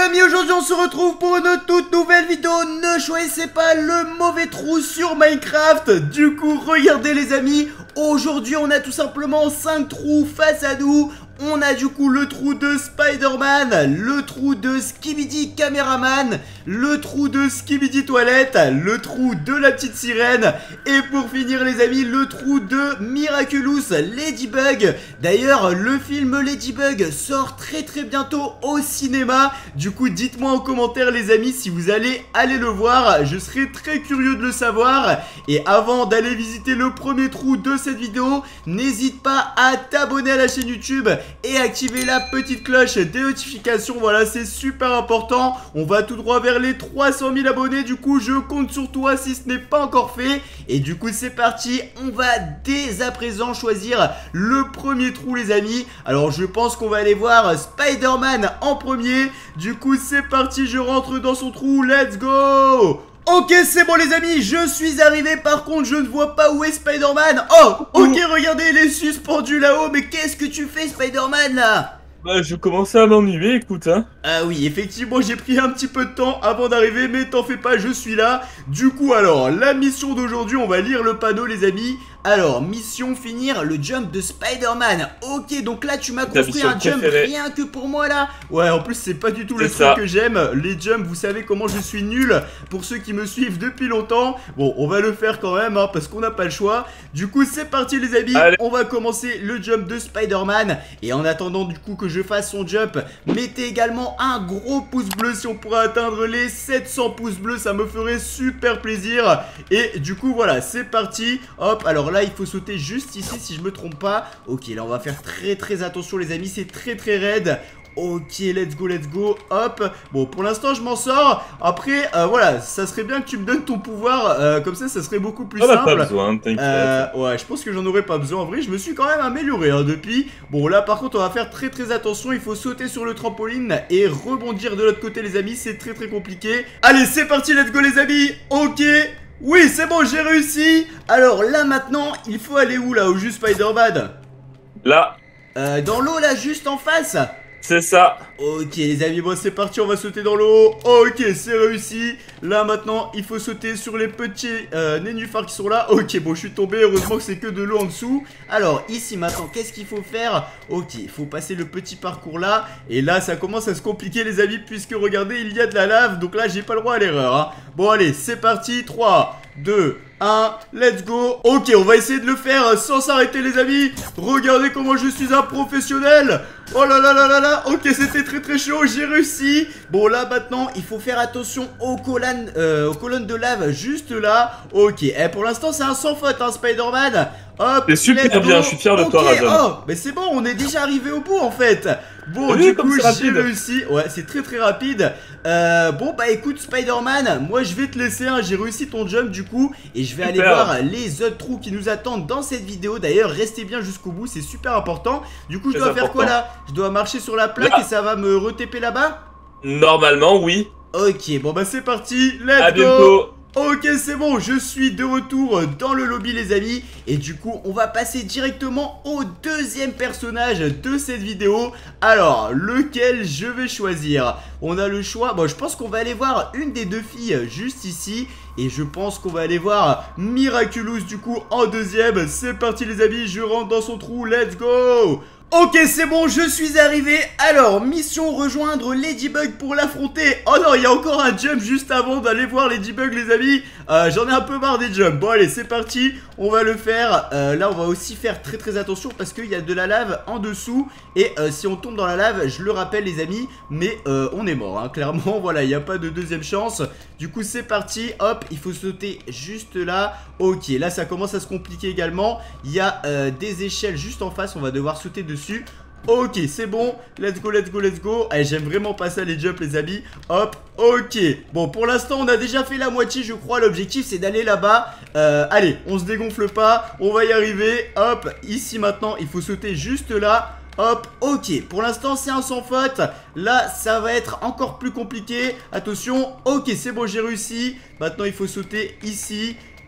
amis, aujourd'hui on se retrouve pour une toute nouvelle vidéo. Ne choisissez pas le mauvais trou sur Minecraft. Du coup, regardez les amis, aujourd'hui on a tout simplement 5 trous face à nous. On a du coup le trou de Spider-Man, le trou de Skibidi Caméraman, le trou de Skibidi Toilette, le trou de la petite sirène et pour finir les amis, le trou de Miraculous Ladybug. D'ailleurs, le film Ladybug sort très bientôt au cinéma. Du coup, dites-moi en commentaire les amis si vous allez aller le voir. Je serai très curieux de le savoir. Et avant d'aller visiter le premier trou de cette vidéo, n'hésite pas à t'abonner à la chaîne YouTube et activer la petite cloche des notifications. Voilà, c'est super important. On va tout droit vers les 300 000 abonnés. Du coup, je compte sur toi si ce n'est pas encore fait. Et du coup, c'est parti. On va dès à présent choisir le premier trou, les amis. Alors, je pense qu'on va aller voir Spider-Man en premier. Du coup, c'est parti. Je rentre dans son trou. Let's go! Ok, c'est bon les amis, je suis arrivé. Par contre, je ne vois pas où est Spider-Man. Oh, ok, regardez, il est suspendu là-haut. Mais qu'est-ce que tu fais, Spider-Man, là? Bah, je commençais à m'ennuyer, écoute, hein. Ah oui, effectivement, j'ai pris un petit peu de temps avant d'arriver, mais t'en fais pas, je suis là. Du coup, alors, la mission d'aujourd'hui, on va lire le panneau, les amis. Alors, mission finir le jump de Spider-Man. Ok, donc là, tu m'as construit un jump rien que pour moi, là. Ouais, en plus, c'est pas du tout le truc que j'aime. Les jumps, vous savez comment je suis nul. Pour ceux qui me suivent depuis longtemps. Bon, on va le faire quand même, hein, parce qu'on n'a pas le choix. Du coup, c'est parti, les amis. Allez. On va commencer le jump de Spider-Man. Et en attendant, du coup, que je fasse son jump, mettez également un gros pouce bleu si on pourrait atteindre les 700 pouces bleus. Ça me ferait super plaisir. Et du coup, voilà, c'est parti. Hop, alors là il faut sauter juste ici si je me trompe pas. Ok, là on va faire très attention les amis, c'est très raide. Ok, let's go, hop. Bon, pour l'instant je m'en sors. Après, voilà, ça serait bien que tu me donnes ton pouvoir. Comme ça serait beaucoup plus simple. Pas besoin, t'inquiète. Ouais, je pense que j'en aurais pas besoin. En vrai, je me suis quand même amélioré hein, depuis. Bon, là par contre, on va faire très attention. Il faut sauter sur le trampoline et rebondir de l'autre côté les amis. C'est très compliqué. Allez, c'est parti, let's go les amis. Ok. Oui, c'est bon, j'ai réussi. Alors là maintenant, il faut aller où là, au juste Spider-Man? Là. Dans l'eau là, juste en face. C'est ça. Ok les amis, bon c'est parti, on va sauter dans l'eau. Ok, c'est réussi. Là maintenant, il faut sauter sur les petits nénuphars qui sont là. Ok, bon je suis tombé, heureusement que c'est que de l'eau en dessous. Alors ici maintenant, qu'est-ce qu'il faut faire? Ok, il faut passer le petit parcours là. Et là ça commence à se compliquer les amis, puisque regardez, il y a de la lave. Donc là j'ai pas le droit à l'erreur hein. Bon allez, c'est parti, 3, 2, 1, let's go. Ok, on va essayer de le faire sans s'arrêter les amis. Regardez comment je suis un professionnel. Oh là là. Ok, c'était très chaud, j'ai réussi. Bon là maintenant, il faut faire attention aux colonnes de lave juste là. Ok, pour l'instant c'est un sans faute hein, Spider-Man. Hop, c'est super bien, je suis fier de toi Razan. Oh, mais c'est bon, on est déjà arrivé au bout en fait. Bon, oui, du coup, j'ai réussi. Ouais, c'est très rapide. Bon, bah écoute, Spider-Man, moi je vais te laisser. Hein. J'ai réussi ton jump du coup. Et je vais aller voir les autres trous qui nous attendent dans cette vidéo. D'ailleurs, restez bien jusqu'au bout, c'est super important. Du coup, je dois faire quoi là? Je dois marcher sur la plaque et ça va me re-TP là-bas? Normalement, oui. Ok, bon bah c'est parti. Let's à go. Bientôt. Ok, c'est bon, je suis de retour dans le lobby les amis. Et du coup, on va passer directement au deuxième personnage de cette vidéo. Alors, lequel je vais choisir? On a le choix, bon je pense qu'on va aller voir une des deux filles juste ici. Et je pense qu'on va aller voir Miraculous du coup en deuxième. C'est parti les amis, je rentre dans son trou, let's go. Ok, c'est bon, je suis arrivé. Alors, mission rejoindre Ladybug pour l'affronter. Oh non, il y a encore un jump juste avant d'aller voir Ladybug, les amis. J'en ai un peu marre des jumps. Bon, allez, c'est parti. On va le faire. Là, on va aussi faire très attention parce qu'il y a de la lave en dessous. Et si on tombe dans la lave, je le rappelle, les amis, mais on est mort. Hein. Clairement, voilà, il n'y a pas de deuxième chance. Du coup, c'est parti. Hop, il faut sauter juste là. Ok, là, ça commence à se compliquer également. Il y a des échelles juste en face. On va devoir sauter dessus. Ok, c'est bon, let's go. Allez, j'aime vraiment pas ça les jumps les amis. Hop, ok. Bon, pour l'instant on a déjà fait la moitié je crois. L'objectif c'est d'aller là-bas. Allez, on se dégonfle pas, on va y arriver. Hop, ici maintenant il faut sauter juste là. Hop, ok, pour l'instant c'est un sans faute. Là ça va être encore plus compliqué. Attention, ok c'est bon j'ai réussi. Maintenant il faut sauter ici.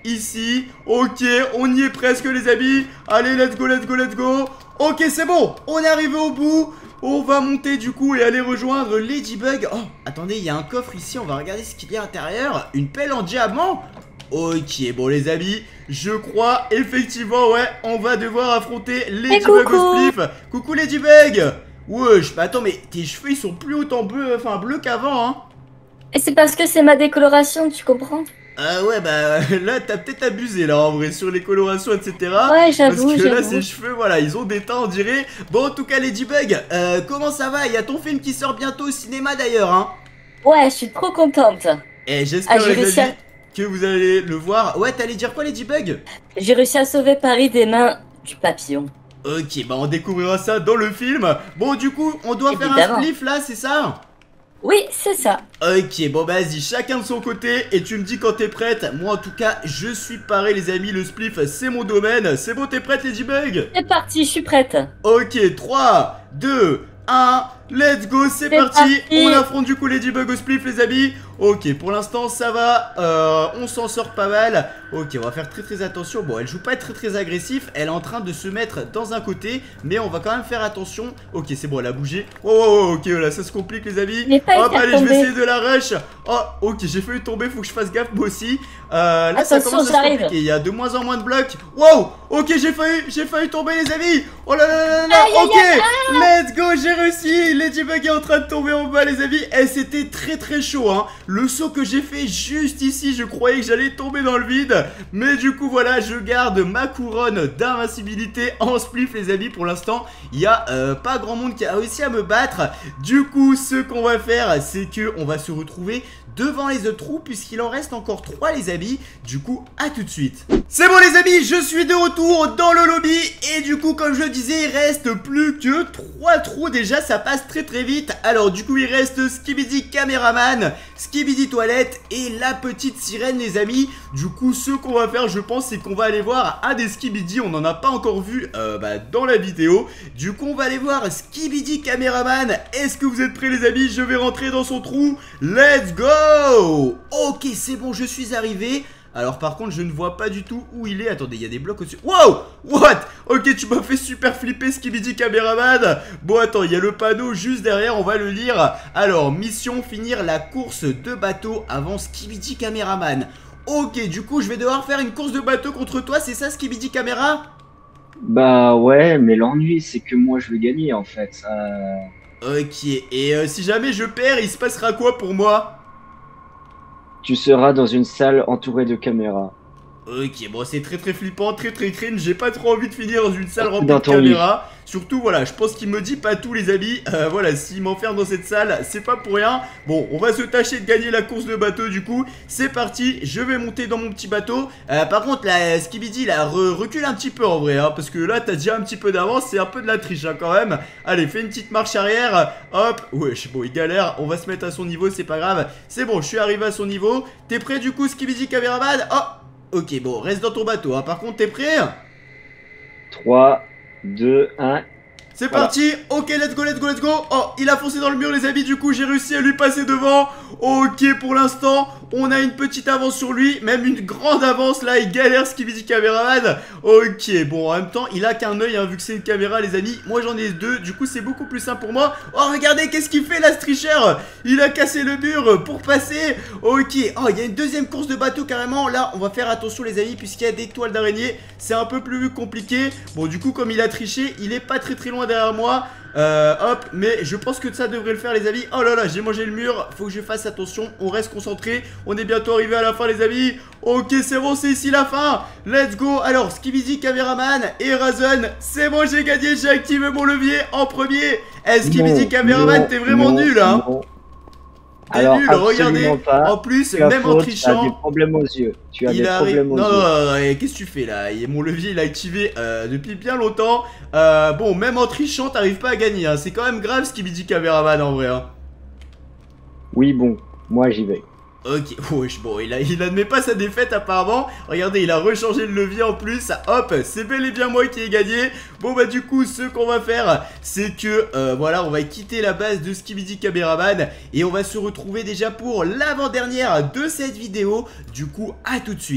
ici. Ok, on y est presque les amis. Allez, let's go, let's go, let's go. Ok, c'est bon, on est arrivé au bout. On va monter du coup et aller rejoindre Ladybug. Oh, attendez, il y a un coffre ici, on va regarder ce qu'il y a à l'intérieur. Une pelle en diamant. Ok, bon les amis, je crois effectivement, ouais, on va devoir affronter Ladybug au spliff. Coucou Ladybug. Wesh, bah attends, mais tes cheveux ils sont plus autant bleus, enfin bleus qu'avant, hein. Et c'est parce que c'est ma décoloration, tu comprends? Ah ouais, bah là t'as peut-être abusé là en vrai sur les colorations etc. Ouais, j'avoue. Parce que là ses cheveux, voilà, ils ont des teints on dirait. Bon en tout cas Ladybug, comment ça va? Il y a ton film qui sort bientôt au cinéma d'ailleurs, hein. Ouais, je suis trop contente. Et j'espère les amis que vous allez le voir. Ouais, t'allais dire quoi Ladybug? J'ai réussi à sauver Paris des mains du papillon. Ok, bah on découvrira ça dans le film. Bon du coup, on doit faire un spliff là, c'est ça? Oui, c'est ça. Ok, bon bah vas-y, chacun de son côté. Et tu me dis quand t'es prête. Moi en tout cas, je suis paré les amis. Le spliff, c'est mon domaine. C'est bon, t'es prête Ladybug? C'est parti, je suis prête. Ok, 3, 2, 1, let's go, c'est parti. On affronte du coup Ladybug au spliff les amis. Ok, pour l'instant ça va, on s'en sort pas mal. Ok, on va faire très attention. Bon, elle joue pas très agressif. Elle est en train de se mettre dans un côté, mais on va quand même faire attention. Ok, c'est bon, elle a bougé. Oh, ok, là ça se complique les amis. Hop, allez, je vais essayer de la rush. Oh, ok, j'ai failli tomber, faut que je fasse gaffe moi aussi. Là ça commence à se compliquer, il y a de moins en moins de blocs. Wow, ok, j'ai failli tomber les amis. Oh là là là, ok, let's go, j'ai réussi. Ladybug est en train de tomber en bas les amis. Et c'était très chaud hein. Le saut que j'ai fait juste ici, je croyais que j'allais tomber dans le vide. Mais du coup voilà, je garde ma couronne d'invincibilité en spliff les amis. Pour l'instant, il n'y a pas grand monde qui a réussi à me battre. Du coup, ce qu'on va faire, c'est que on va se retrouver devant les autres trous puisqu'il en reste encore 3 les amis. Du coup à tout de suite. C'est bon les amis, je suis de retour dans le lobby. Et du coup comme je le disais, il reste plus que 3 trous. Déjà ça passe très vite. Alors du coup il reste Skibidi Caméraman, Skibidi Toilette et la petite sirène les amis. Du coup ce qu'on va faire je pense c'est qu'on va aller voir un des Skibidi. On n'en a pas encore vu dans la vidéo. Du coup on va aller voir Skibidi Caméraman. Est-ce que vous êtes prêts les amis? Je vais rentrer dans son trou. Let's go. Ok, c'est bon, je suis arrivé. Alors par contre je ne vois pas du tout où il est. Attendez, il y a des blocs au-dessus. Wow, what? Ok, tu m'as fait super flipper Skibidi Caméraman. Bon attends, il y a le panneau juste derrière, on va le lire. Alors, mission, finir la course de bateau avant Skibidi Caméraman. Ok, du coup je vais devoir faire une course de bateau contre toi, c'est ça Skibidi Caméra? Bah ouais, mais l'ennui c'est que moi je veux gagner en fait. Ok, et si jamais je perds, il se passera quoi pour moi? Tu seras dans une salle entourée de caméras. Ok, bon c'est très flippant, très cringe. J'ai pas trop envie de finir dans une salle remplie de caméras. Surtout voilà, je pense qu'il me dit pas tout les amis. Voilà, s'il m'enferme dans cette salle, c'est pas pour rien. Bon, on va se tâcher de gagner la course de bateau du coup. C'est parti, je vais monter dans mon petit bateau. Par contre la Skibidi là, recule un petit peu en vrai hein, parce que là t'as déjà un petit peu d'avance. C'est un peu de la triche hein, quand même. Allez, fais une petite marche arrière. Hop, wesh, bon il galère. On va se mettre à son niveau, c'est pas grave. C'est bon, je suis arrivé à son niveau. T'es prêt du coup Skibidi Caméraman? Oh, ok, bon, reste dans ton bateau, hein. Par contre, t'es prêt? 3, 2, 1. C'est parti. Ok, let's go. Oh, il a foncé dans le mur, les amis. Du coup, j'ai réussi à lui passer devant. Ok, pour l'instant, on a une petite avance sur lui. Même une grande avance, là. Il galère, Skibidi Caméraman. Ok, bon, en même temps, il a qu'un œil, hein, vu que c'est une caméra, les amis. Moi, j'en ai 2. Du coup, c'est beaucoup plus simple pour moi. Oh, regardez, qu'est-ce qu'il fait, là, ce tricheur? Il a cassé le mur pour passer. Ok. Oh, il y a une deuxième course de bateau, carrément. Là, on va faire attention, les amis, puisqu'il y a des toiles d'araignée. C'est un peu plus compliqué. Bon, du coup, comme il a triché, il est pas très loin derrière moi. Hop, mais je pense que ça devrait le faire les amis. Oh là là, j'ai mangé le mur. Faut que je fasse attention, on reste concentré. On est bientôt arrivé à la fin les amis. Ok, c'est bon, c'est ici la fin. Let's go. Alors, Skibidi Caméraman et Razen, c'est bon, j'ai gagné. J'ai activé mon levier en premier. Skibidi Caméraman, t'es vraiment nul hein. Alors, nul, regardez, pas. En plus, même en trichant, tu as des problèmes aux yeux. Tu as des problèmes aux yeux. Non, qu'est-ce que tu fais là? Mon levier il a activé depuis bien longtemps. Bon, même en trichant, t'arrives pas à gagner. Hein. C'est quand même grave ce qu'il me dit Caméraman en vrai. Hein. Oui, bon, moi j'y vais. Ok, wesh, bon, il admet pas sa défaite apparemment. Regardez, il a rechangé le levier en plus. Hop, c'est bel et bien moi qui ai gagné. Bon bah du coup, ce qu'on va faire, c'est que, voilà, on va quitter la base de Skibidi Caméraman. Et on va se retrouver déjà pour l'avant-dernière de cette vidéo. Du coup, à tout de suite.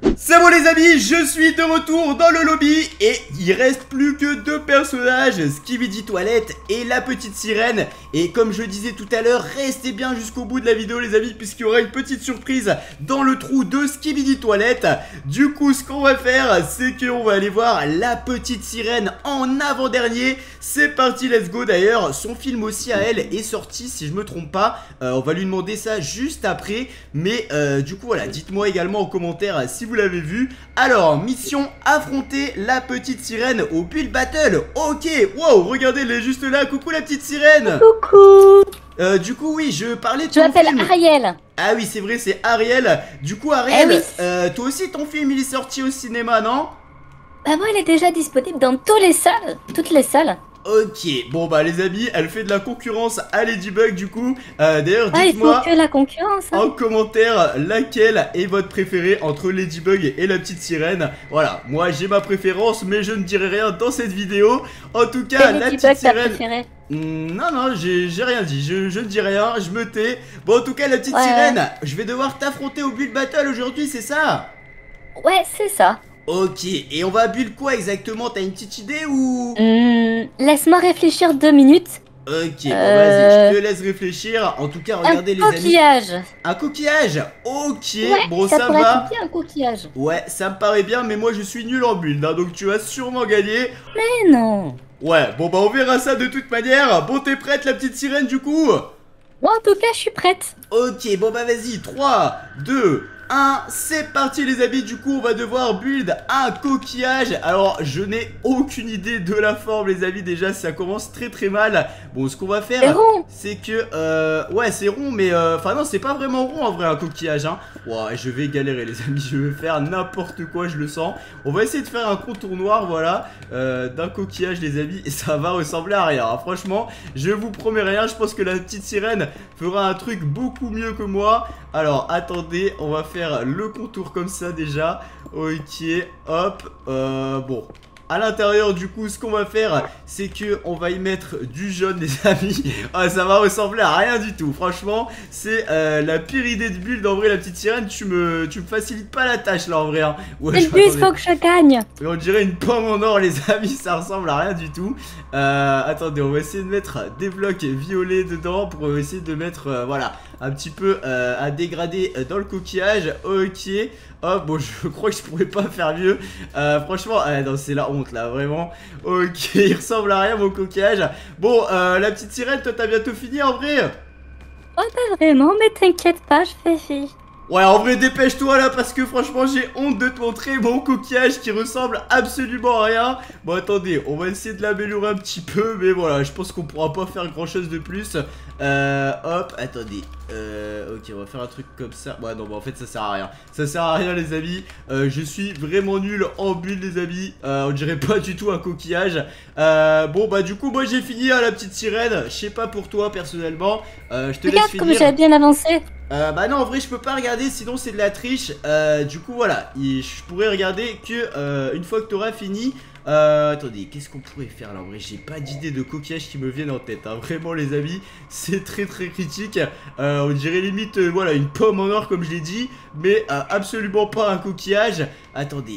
C'est bon les amis, je suis de retour dans le lobby et il reste plus que 2 personnages, Skibidi Toilette et la petite sirène. Et comme je disais tout à l'heure, restez bien jusqu'au bout de la vidéo les amis, puisqu'il y aura une petite surprise dans le trou de Skibidi Toilette. Du coup ce qu'on va faire, c'est qu'on va aller voir la petite sirène en avant-dernier. C'est parti, let's go. D'ailleurs son film aussi à elle est sorti si je me trompe pas, on va lui demander ça juste après. Mais du coup voilà, dites-moi également en commentaire si vous l'avez vu. Alors, mission affronter la petite sirène au Build Battle. Ok, wow, regardez, elle est juste là. Coucou la petite sirène. Coucou. Du coup, oui, je parlais de Je ton m'appelle film. Ariel. Ah oui, c'est vrai, c'est Ariel. Du coup, Ariel, oui. toi aussi, ton film, il est sorti au cinéma, non? Bah moi, il est déjà disponible dans toutes les salles. Ok, bon bah les amis, elle fait de la concurrence à Ladybug du coup. D'ailleurs, Ah, il faut dites-moi que la concurrence. Hein. en commentaire laquelle est votre préférée entre Ladybug et la petite sirène. Voilà, moi j'ai ma préférence mais je ne dirai rien dans cette vidéo. En tout cas, la petite sirène... non, j'ai rien dit, je ne dis rien, je me tais. Bon, en tout cas, la petite sirène, je vais devoir t'affronter au Build Battle aujourd'hui, c'est ça? Ouais, c'est ça. Ok, et on va build quoi exactement? T'as une petite idée ou... Laisse-moi réfléchir 2 minutes. Ok, bon vas-y, je te laisse réfléchir. En tout cas, regardez les amis. Un coquillage. Un coquillage. Ok, Ouais, bon ça ça pourrait va. être bien un coquillage. Ouais, ça me paraît bien, mais moi je suis nul en build, hein, donc tu vas sûrement gagner. Mais non. Ouais, bon bah on verra ça de toute manière. Bon, t'es prête la petite sirène du coup? Moi en tout cas, je suis prête. Ok, bon bah vas-y, 3, 2, 1, c'est parti les amis. Du coup on va devoir build un coquillage. Alors je n'ai aucune idée de la forme les amis, déjà ça commence très très mal. Bon, ce qu'on va faire, C'est rond. c'est que ouais c'est rond, mais enfin non, c'est pas vraiment rond en vrai un coquillage hein. Ouais, je vais galérer les amis, je vais faire n'importe quoi, je le sens. On va essayer de faire un contour noir, voilà, d'un coquillage les amis, et ça va ressembler à rien hein. Franchement, je vous promets rien, je pense que la petite sirène fera un truc beaucoup mieux que moi. Alors attendez, on va faire le contour comme ça déjà. Ok, hop, bon. À l'intérieur du coup ce qu'on va faire, c'est que on va y mettre du jaune les amis. Ah, ça va ressembler à rien du tout. Franchement c'est la pire idée de build. En vrai la petite sirène, tu me facilites pas la tâche là en vrai hein. Ouais, Le but, faut que je gagne. on dirait une pomme en or les amis, ça ressemble à rien du tout. Attendez, on va essayer de mettre des blocs violets dedans pour essayer de mettre voilà, un petit peu à dégrader dans le coquillage. Ok, hop, bon je crois que je pourrais pas faire mieux. Franchement, non c'est la honte là, vraiment. Ok, il ressemble à rien mon coquillage. Bon, la petite sirène, toi t'as bientôt fini en vrai? Oh, pas vraiment, mais t'inquiète pas, je fais fi. Ouais, en vrai, dépêche-toi là parce que franchement, j'ai honte de te montrer mon coquillage qui ressemble absolument à rien. Bon, attendez, on va essayer de l'améliorer un petit peu, mais voilà, je pense qu'on pourra pas faire grand-chose de plus. Hop, attendez. Ok, on va faire un truc comme ça. Ouais, non, bah en fait, ça sert à rien. Ça sert à rien, les amis. Je suis vraiment nul en build, les amis. On dirait pas du tout un coquillage. Bon, bah du coup, moi j'ai fini hein, la petite sirène. Je sais pas pour toi personnellement. Je te laisse Regarde finir. comme j'ai bien avancé. Bah non en vrai je peux pas regarder sinon c'est de la triche. Du coup voilà, je pourrais regarder que une fois que tu auras fini. Attendez, qu'est-ce qu'on pourrait faire là? En vrai j'ai pas d'idée de coquillage qui me viennent en tête hein. Vraiment les amis, c'est très très critique. On dirait limite voilà une pomme en or comme je l'ai dit, mais absolument pas un coquillage. Attendez,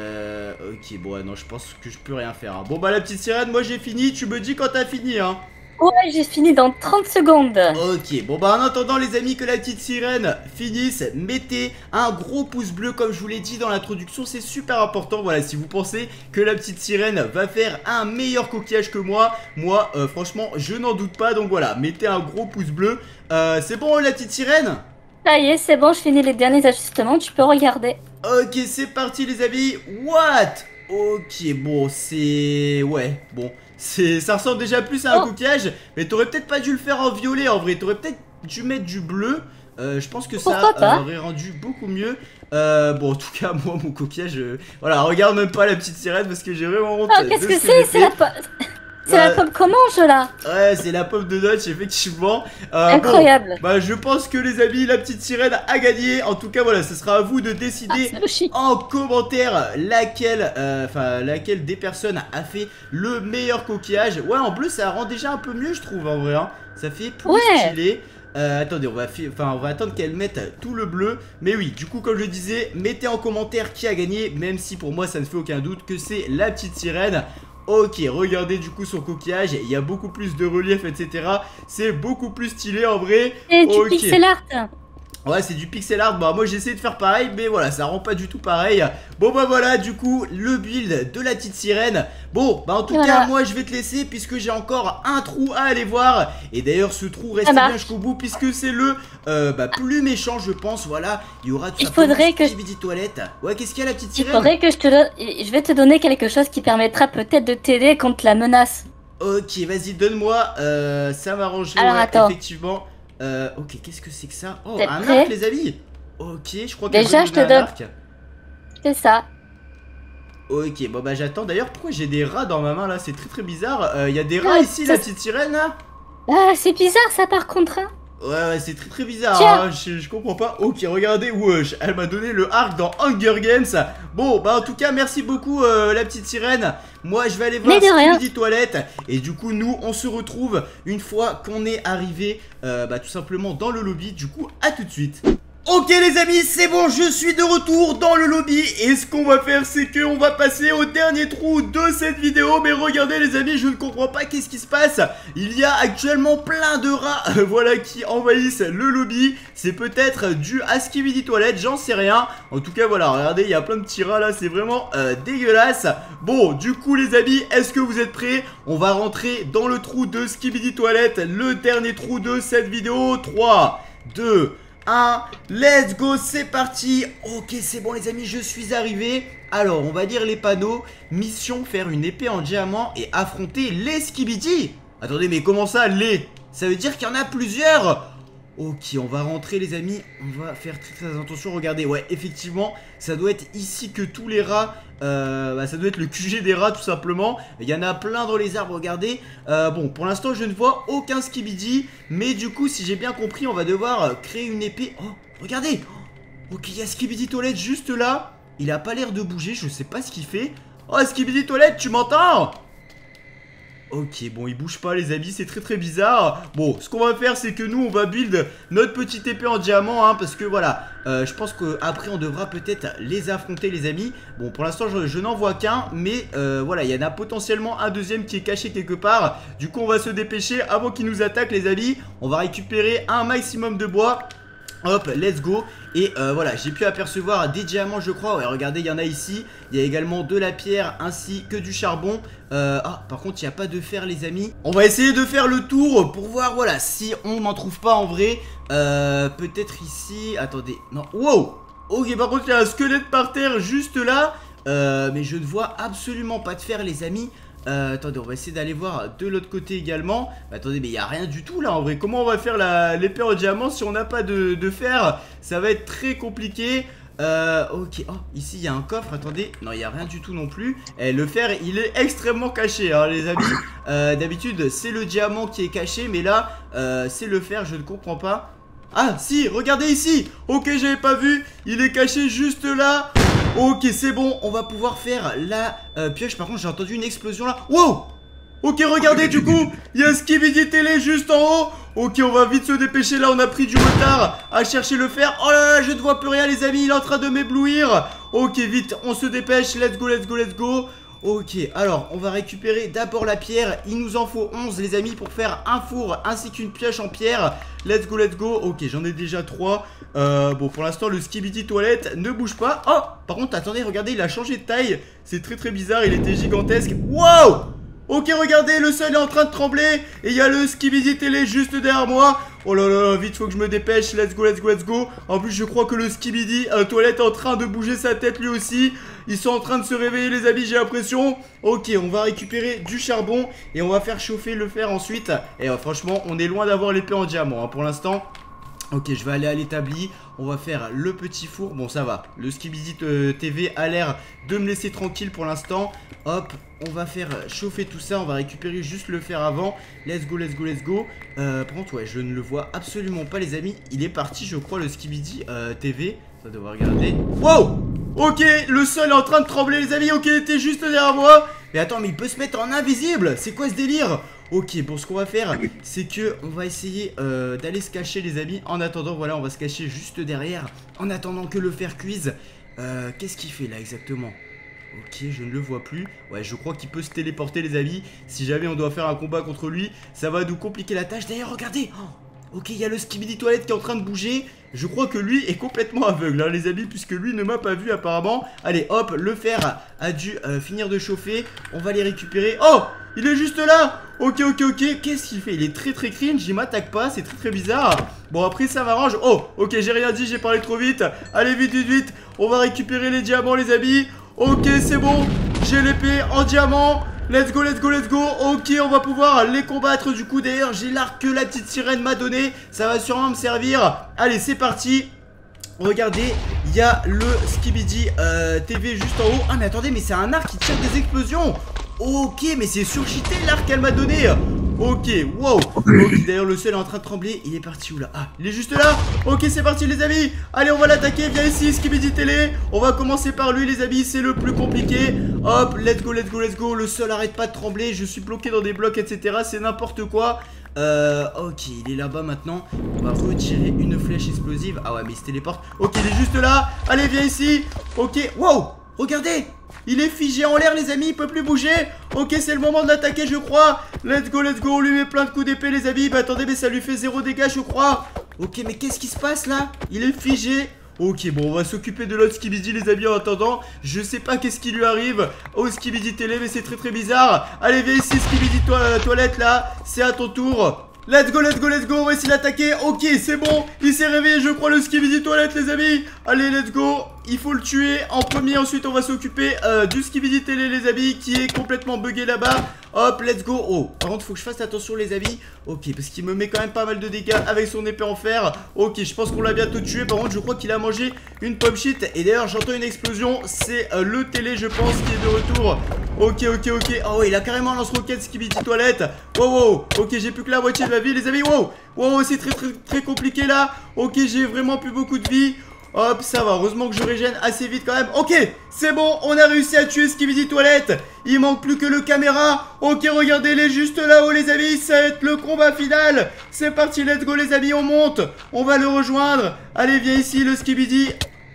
ok bon non je pense que je peux rien faire hein. Bon bah la petite sirène, moi j'ai fini, tu me dis quand t'as fini hein. Ouais, j'ai fini dans 30 secondes. Ok, bon bah en attendant les amis que la petite sirène finisse, mettez un gros pouce bleu comme je vous l'ai dit dans l'introduction, c'est super important. Voilà, si vous pensez que la petite sirène va faire un meilleur coquillage que moi, franchement je n'en doute pas. Donc voilà, mettez un gros pouce bleu. C'est bon la petite sirène? Ça y est, c'est bon, je finis les derniers ajustements, tu peux regarder. Ok, c'est parti les amis. What? Ok, bon c'est... ouais, bon... ça ressemble déjà plus à un coquillage. Mais t'aurais peut-être pas dû le faire en violet en vrai. T'aurais peut-être dû mettre du bleu. Je pense que ça aurait rendu beaucoup mieux. Bon en tout cas moi mon coquillage voilà, regarde même pas la petite sirène parce que j'ai vraiment honte. Oh, qu'est-ce que c'est? C'est la pomme. C'est la pomme qu'on mange là. Ouais, c'est la pomme de Notch effectivement. Incroyable. Bon, bah je pense que les amis, la petite sirène a gagné. En tout cas voilà, ce sera à vous de décider en commentaire laquelle des personnes a fait le meilleur coquillage. Ouais, en bleu ça rend déjà un peu mieux je trouve en vrai hein. Ça fait plus stylé. Attendez, on va attendre qu'elle mette tout le bleu. Mais oui, du coup, comme je disais, mettez en commentaire qui a gagné. Même si pour moi, ça ne fait aucun doute que c'est la petite sirène. Ok, regardez du coup son coquillage, il y a beaucoup plus de relief, etc. C'est beaucoup plus stylé en vrai. Et du pixel art. Ouais, c'est du pixel art. Bah moi j'ai essayé de faire pareil, mais voilà, ça rend pas du tout pareil. Bon bah voilà, du coup le build de la petite sirène. Bon bah en tout cas moi je vais te laisser puisque j'ai encore un trou à aller voir. Et d'ailleurs ce trou reste bien jusqu'au bout puisque c'est le plus méchant je pense. Voilà, il y aura tout simplement Skibidi toilette. Ouais, qu'est-ce qu'il y a la petite sirène? Il faudrait que je vais te donner quelque chose qui permettra peut-être de t'aider contre la menace. Ok, vas-y donne-moi, ça m'arrangerait. Alors attends. Effectivement. Ok, qu'est-ce que c'est que ça? Oh, un prêt arc les amis. Ok, je crois que déjà je te donne. C'est ça. Ok, bon bah j'attends. D'ailleurs, pourquoi j'ai des rats dans ma main là? C'est très très bizarre. Il y a des rats ici, la petite sirène là. Ah, c'est bizarre ça par contre. Hein. Ouais, c'est très très bizarre. Hein. Je comprends pas. Ok, regardez, wesh, elle m'a donné le arc dans Hunger Games. Bon, bah en tout cas, merci beaucoup la petite sirène. Moi, je vais aller voir Skibidi toilette. Et du coup, nous, on se retrouve une fois qu'on est arrivé tout simplement dans le lobby. Du coup, à tout de suite. Ok les amis, c'est bon, je suis de retour dans le lobby. Et ce qu'on va faire, c'est qu'on va passer au dernier trou de cette vidéo. Mais regardez les amis, je ne comprends pas qu'est-ce qui se passe. Il y a actuellement plein de rats voilà, qui envahissent le lobby. C'est peut-être dû à Skibidi toilette, j'en sais rien. En tout cas voilà, regardez, il y a plein de petits rats là, c'est vraiment dégueulasse. Bon, du coup les amis, est-ce que vous êtes prêts? On va rentrer dans le trou de Skibidi toilette, le dernier trou de cette vidéo. 3, 2, 1, let's go, c'est parti. Ok, c'est bon les amis, je suis arrivé. Alors, on va lire les panneaux. Mission, faire une épée en diamant et affronter les Skibidi. Attendez, mais comment ça, les? Ça veut dire qu'il y en a plusieurs? Ok, on va rentrer les amis. On va faire très très attention. Regardez, ouais, effectivement, ça doit être ici que tous les rats ça doit être le QG des rats tout simplement. Il y en a plein dans les arbres, regardez. Bon, pour l'instant je ne vois aucun Skibidi. Mais du coup, si j'ai bien compris, on va devoir créer une épée. Oh, regardez. Ok, il y a Skibidi toilette juste là. Il a pas l'air de bouger, je sais pas ce qu'il fait. Oh, Skibidi toilette, tu m'entends? Ok, bon, il bouge pas les amis, c'est très très bizarre. Bon, ce qu'on va faire, c'est que nous, on va build notre petite épée en diamant, hein, parce que voilà, je pense qu'après, on devra peut-être les affronter les amis. Bon, pour l'instant, je n'en vois qu'un, mais voilà, il y en a potentiellement un deuxième qui est caché quelque part. Du coup, on va se dépêcher avant qu'il nous attaque les amis. On va récupérer un maximum de bois. Hop, let's go. Et voilà, j'ai pu apercevoir des diamants je crois. Ouais, regardez, il y en a ici. Il y a également de la pierre ainsi que du charbon. Ah, par contre, il n'y a pas de fer les amis. On va essayer de faire le tour pour voir, voilà, si on n'en trouve pas en vrai. Peut-être ici. Attendez, non, wow. Ok, par contre, il y a un squelette par terre juste là. Mais je ne vois absolument pas de fer les amis. Attendez, on va essayer d'aller voir de l'autre côté également. Attendez, mais il n'y a rien du tout là en vrai. Comment on va faire l'épée en diamant si on n'a pas de fer? Ça va être très compliqué. Ok, oh, ici il y a un coffre, attendez. Non, il n'y a rien du tout non plus. Le fer, il est extrêmement caché, hein, les amis. D'habitude, c'est le diamant qui est caché, mais là, c'est le fer, je ne comprends pas. Ah, si, regardez ici. Ok, j'avais pas vu. Il est caché juste là. Ok, c'est bon, on va pouvoir faire la pioche. Par contre, j'ai entendu une explosion là. Wow! Ok, regardez, du coup, il y a Skibidi télé juste en haut. Ok, on va vite se dépêcher là, on a pris du retard à chercher le fer. Oh là là, je ne vois plus rien les amis, il est en train de m'éblouir. Ok, vite, on se dépêche, let's go, let's go, let's go. Ok, alors on va récupérer d'abord la pierre. Il nous en faut 11 les amis pour faire un four ainsi qu'une pioche en pierre. Let's go, let's go. Ok, j'en ai déjà 3. Bon, pour l'instant le Skibidi toilette ne bouge pas. Oh, par contre, attendez, regardez, il a changé de taille. C'est très très bizarre, il était gigantesque. Wow! Ok, regardez, le sol est en train de trembler. Et il y a le Skibidi télé juste derrière moi. Oh là là, vite, faut que je me dépêche. Let's go, let's go, let's go. En plus, je crois que le Skibidi toilette est en train de bouger sa tête lui aussi. Ils sont en train de se réveiller, les amis, j'ai l'impression. Ok, on va récupérer du charbon et on va faire chauffer le fer ensuite. Et franchement, on est loin d'avoir l'épée en diamant hein, pour l'instant. Ok, je vais aller à l'établi. On va faire le petit four. Bon, ça va. Le Skibidi TV a l'air de me laisser tranquille pour l'instant. Hop, on va faire chauffer tout ça. On va récupérer juste le fer avant. Let's go, let's go, let's go. Par contre, ouais, je ne le vois absolument pas, les amis. Il est parti, je crois, le Skibidi TV. Ça devrait regarder. Wow! Ok, le sol est en train de trembler, les amis. Ok, il était juste derrière moi. Mais attends, mais il peut se mettre en invisible. C'est quoi ce délire? Ok, bon, ce qu'on va faire, c'est que on va essayer d'aller se cacher, les amis. En attendant, voilà, on va se cacher juste derrière. En attendant que le fer cuise. Qu'est-ce qu'il fait là exactement? Ok, je ne le vois plus. Ouais, je crois qu'il peut se téléporter, les amis. Si jamais on doit faire un combat contre lui, ça va nous compliquer la tâche. D'ailleurs, regardez. Ok, il y a le Skibidi Toilette qui est en train de bouger. Je crois que lui est complètement aveugle, hein, les amis, puisque lui ne m'a pas vu apparemment. Allez, hop, le fer a dû finir de chauffer. On va les récupérer. Oh, il est juste là. Ok. Qu'est-ce qu'il fait? Il est très cringe, il m'attaque pas, c'est très bizarre. Bon, après ça m'arrange. Oh, ok, j'ai rien dit, j'ai parlé trop vite. Allez, vite. On va récupérer les diamants, les amis. Ok, c'est bon. J'ai l'épée en diamant. Let's go. Ok, on va pouvoir les combattre. Du coup, d'ailleurs, j'ai l'arc que la petite sirène m'a donné. Ça va sûrement me servir. Allez, c'est parti. Regardez, il y a le Skibidi TV juste en haut. Ah, mais attendez, mais c'est un arc qui tire des explosions. Ok, mais c'est surcheaté l'arc qu'elle m'a donné. Ok, wow. Ok, d'ailleurs le ciel est en train de trembler. Il est parti où là? Ah, il est juste là. Ok, c'est parti les amis. Allez, on va l'attaquer. Viens ici, Skibidi Télé. On va commencer par lui les amis, c'est le plus compliqué. Hop, let's go. Le sol arrête pas de trembler. Je suis bloqué dans des blocs, etc. C'est n'importe quoi. Ok, il est là-bas maintenant. On va retirer une flèche explosive. Ah ouais, mais il se téléporte. Ok, il est juste là. Allez, viens ici. Ok, wow. Regardez, il est figé en l'air les amis, il peut plus bouger. Ok, c'est le moment de l'attaquer je crois. Let's go, on lui met plein de coups d'épée les amis. Bah attendez, mais ça lui fait 0 dégâts je crois. Ok, mais qu'est-ce qui se passe là? Il est figé. Ok, bon, on va s'occuper de l'autre Skibidi les amis en attendant. Je sais pas qu'est-ce qui lui arrive au Skibidi Télé, mais c'est très bizarre. Allez, viens ici Skibidi Toilette là. C'est à ton tour. Let's go, on va essayer d'attaquer. Ok, c'est bon, il s'est réveillé je crois le Skibidi Toilette les amis. Allez, let's go. Il faut le tuer en premier, ensuite on va s'occuper du Skibidi Télé les amis qui est complètement bugué là-bas. Hop, let's go. Oh, par contre faut que je fasse attention les amis. Ok, parce qu'il me met quand même pas mal de dégâts avec son épée en fer. Ok, je pense qu'on l'a bientôt tué. Par contre je crois qu'il a mangé une pomme shit. Et d'ailleurs j'entends une explosion. C'est le télé je pense qui est de retour. Ok. Oh il a carrément un lance-roquette Skibidi Toilette. Wow. Ok, j'ai plus que la moitié de ma vie les amis. Wow, c'est très compliqué là. Ok, j'ai vraiment plus beaucoup de vie. Hop, ça va, heureusement que je régène assez vite quand même. Ok, c'est bon, on a réussi à tuer Skibidi Toilette. Il manque plus que le caméra. Ok, regardez, il est juste là-haut les amis. Ça va être le combat final. C'est parti, let's go les amis, on monte. On va le rejoindre. Allez, viens ici le Skibidi.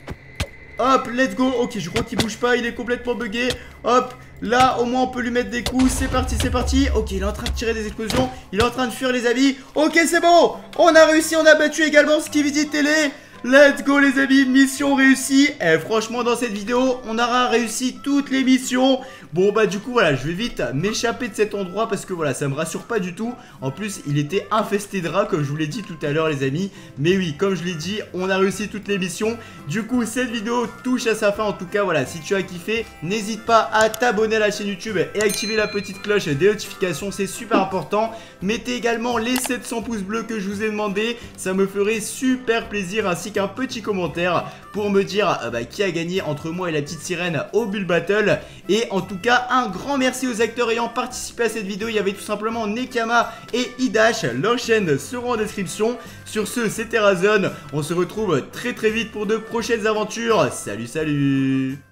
Hop, let's go. Ok, je crois qu'il bouge pas, il est complètement bugué. Hop, là au moins on peut lui mettre des coups. C'est parti. Ok, il est en train de tirer des explosions. Il est en train de fuir les amis. Ok, c'est bon, on a réussi, on a battu également Skibidi Télé. Let's go les amis, mission réussie. Et franchement dans cette vidéo on aura réussi toutes les missions. Bon bah du coup voilà, je vais vite m'échapper de cet endroit parce que voilà, ça me rassure pas du tout. En plus il était infesté de rats comme je vous l'ai dit tout à l'heure les amis. Mais oui, comme je l'ai dit, on a réussi toutes les missions. Du coup cette vidéo touche à sa fin. En tout cas voilà, si tu as kiffé, n'hésite pas à t'abonner à la chaîne YouTube et activer la petite cloche des notifications, c'est super important. Mettez également les 700 pouces bleus que je vous ai demandé, ça me ferait super plaisir, ainsi qu'un petit commentaire pour me dire qui a gagné entre moi et la petite sirène au Bull Battle. Et en tout cas un grand merci aux acteurs ayant participé à cette vidéo. Il y avait tout simplement Nekama et Idash, leurs chaînes seront en description. Sur ce, c'était Razon, on se retrouve très vite pour de prochaines aventures. Salut